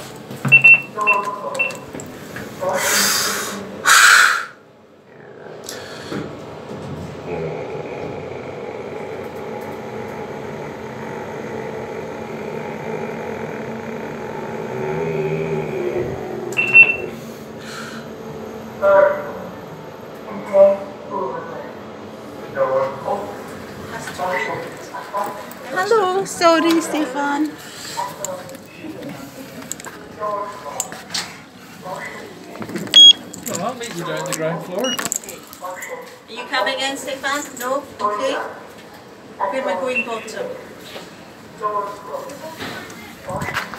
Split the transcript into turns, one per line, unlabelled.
Hello, sorry, Stefan.
Well, I'll meet you down the ground floor.
Are you coming in, Stefan? No? Okay. Where am I going, bottom?